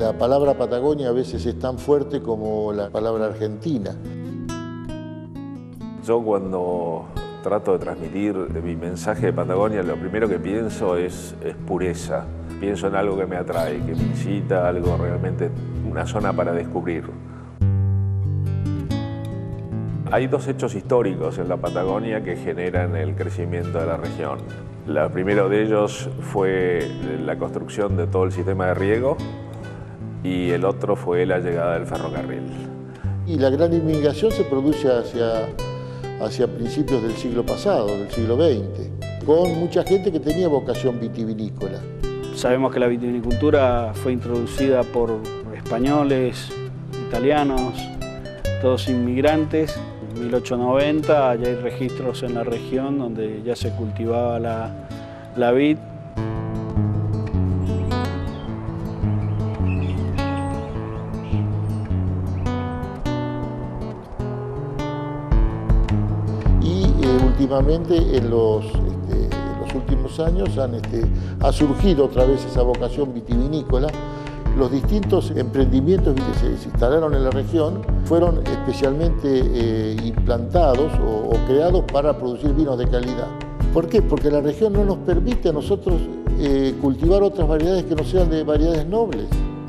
La palabra Patagonia a veces es tan fuerte como la palabra Argentina. Yo cuando trato de transmitir mi mensaje de Patagonia, lo primero que pienso es pureza. Pienso en algo que me atrae, que me incita, algo realmente, una zona para descubrir. Hay dos hechos históricos en la Patagonia que generan el crecimiento de la región. El primero de ellos fue la construcción de todo el sistema de riego y el otro fue la llegada del ferrocarril. Y la gran inmigración se produce hacia principios del siglo pasado, del siglo XX, con mucha gente que tenía vocación vitivinícola. Sabemos que la vitivinicultura fue introducida por españoles, italianos, todos inmigrantes. En 1890 ya hay registros en la región donde ya se cultivaba la vid. Y últimamente, en los últimos años, ha surgido otra vez esa vocación vitivinícola. Los distintos emprendimientos que se instalaron en la región fueron especialmente implantados o creados para producir vinos de calidad. ¿Por qué? Porque la región no nos permite a nosotros cultivar otras variedades que no sean de variedades nobles.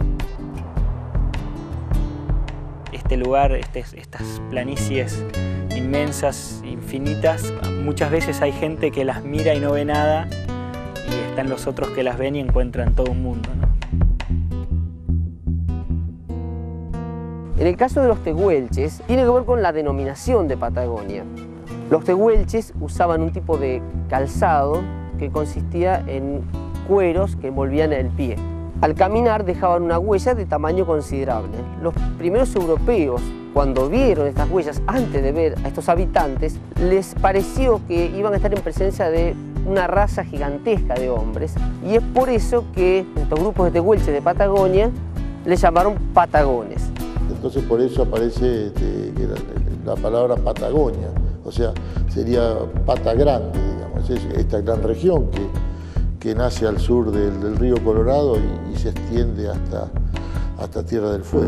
Este lugar, estas planicies inmensas, infinitas, muchas veces hay gente que las mira y no ve nada, y están los otros que las ven y encuentran todo un mundo, ¿no? En el caso de los tehuelches, tiene que ver con la denominación de Patagonia. Los tehuelches usaban un tipo de calzado que consistía en cueros que envolvían el pie. Al caminar dejaban una huella de tamaño considerable. Los primeros europeos, cuando vieron estas huellas, antes de ver a estos habitantes, les pareció que iban a estar en presencia de una raza gigantesca de hombres, y es por eso que estos grupos de tehuelches de Patagonia les llamaron patagones. Entonces por eso aparece la palabra Patagonia, o sea, sería Pata Grande, digamos, es esta gran región que nace al sur del río Colorado y se extiende hasta Tierra del Fuego.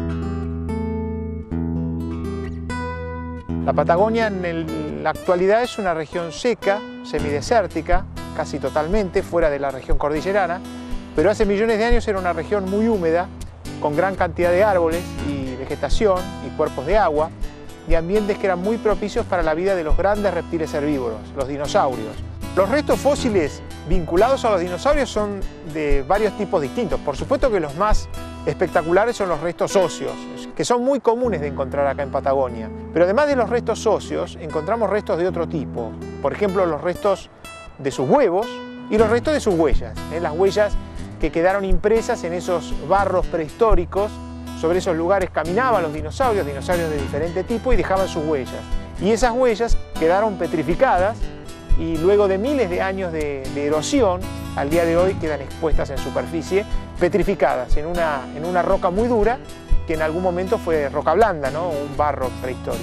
La Patagonia en la actualidad es una región seca, semidesértica, casi totalmente, fuera de la región cordillerana, pero hace millones de años era una región muy húmeda, con gran cantidad de árboles y vegetación y cuerpos de agua, y ambientes que eran muy propicios para la vida de los grandes reptiles herbívoros, los dinosaurios. Los restos fósiles vinculados a los dinosaurios son de varios tipos distintos. Por supuesto que los más espectaculares son los restos óseos, que son muy comunes de encontrar acá en Patagonia. Pero además de los restos óseos, encontramos restos de otro tipo. Por ejemplo, los restos de sus huevos y los restos de sus huellas. Las huellas que quedaron impresas en esos barros prehistóricos. Sobre esos lugares caminaban los dinosaurios de diferente tipo, y dejaban sus huellas. Y esas huellas quedaron petrificadas, y luego de miles de años de erosión, al día de hoy quedan expuestas en superficie, petrificadas en una roca muy dura, que en algún momento fue roca blanda, ¿no? Un barro prehistórico.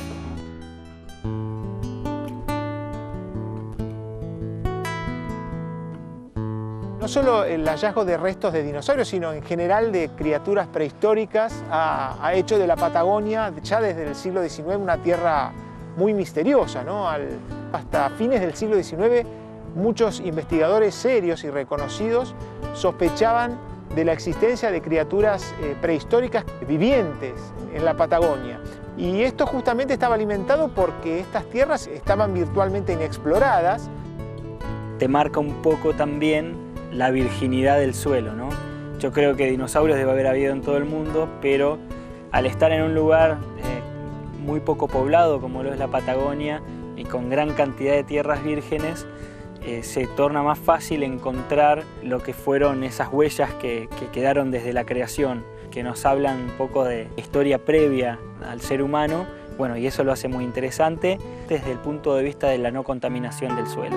No solo el hallazgo de restos de dinosaurios, sino en general de criaturas prehistóricas ha hecho de la Patagonia, ya desde el siglo XIX, una tierra muy misteriosa, ¿no? Hasta fines del siglo XIX, muchos investigadores serios y reconocidos sospechaban de la existencia de criaturas prehistóricas vivientes en la Patagonia. Y esto justamente estaba alimentado porque estas tierras estaban virtualmente inexploradas. Te marca un poco también la virginidad del suelo, ¿no? Yo creo que dinosaurios debe haber habido en todo el mundo, pero al estar en un lugar muy poco poblado como lo es la Patagonia y con gran cantidad de tierras vírgenes, se torna más fácil encontrar lo que fueron esas huellas que quedaron desde la creación, que nos hablan un poco de historia previa al ser humano. Bueno, y eso lo hace muy interesante desde el punto de vista de la no contaminación del suelo.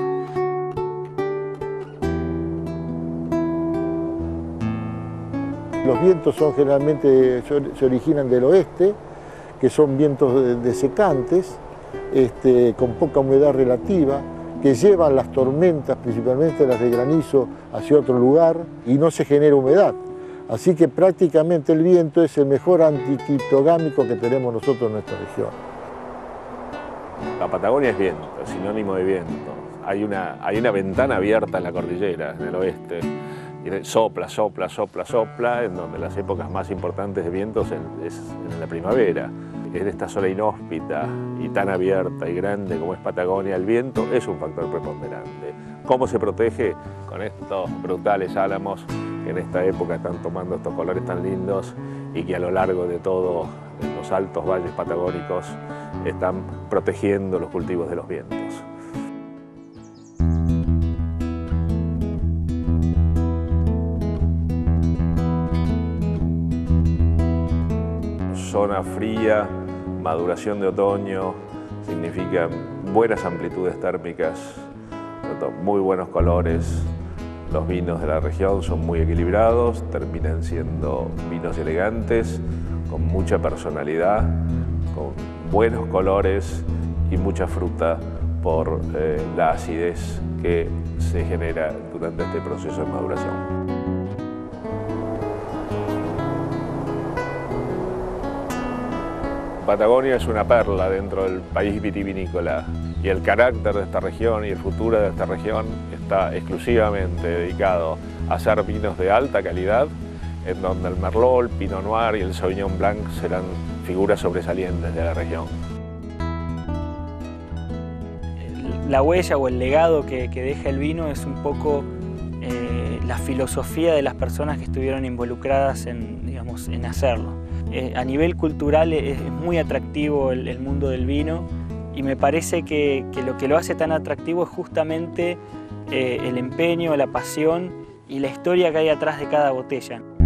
Los vientos generalmente se originan del oeste, que son vientos desecantes, con poca humedad relativa, que llevan las tormentas, principalmente las de granizo, hacia otro lugar, y no se genera humedad. Así que prácticamente el viento es el mejor anticriptogámico que tenemos nosotros en nuestra región. La Patagonia es viento, es sinónimo de viento. Hay una ventana abierta en la cordillera, en el oeste. Y sopla, sopla, sopla, sopla, en donde las épocas más importantes de vientos es en la primavera. En esta zona inhóspita y tan abierta y grande como es Patagonia, el viento es un factor preponderante. ¿Cómo se protege? Con estos brutales álamos que en esta época están tomando estos colores tan lindos y que a lo largo de todos los altos valles patagónicos están protegiendo los cultivos de los vientos. Zona fría, maduración de otoño, significa buenas amplitudes térmicas, muy buenos colores. Los vinos de la región son muy equilibrados, terminan siendo vinos elegantes, con mucha personalidad, con buenos colores y mucha fruta por la acidez que se genera durante este proceso de maduración. Patagonia es una perla dentro del país vitivinícola y el carácter de esta región y el futuro de esta región está exclusivamente dedicado a hacer vinos de alta calidad, en donde el Merlot, el Pinot Noir y el Sauvignon Blanc serán figuras sobresalientes de la región. La huella o el legado que deja el vino es un poco la filosofía de las personas que estuvieron involucradas en hacerlo. A nivel cultural es muy atractivo el mundo del vino y me parece que lo que lo hace tan atractivo es justamente el empeño, la pasión y la historia que hay atrás de cada botella.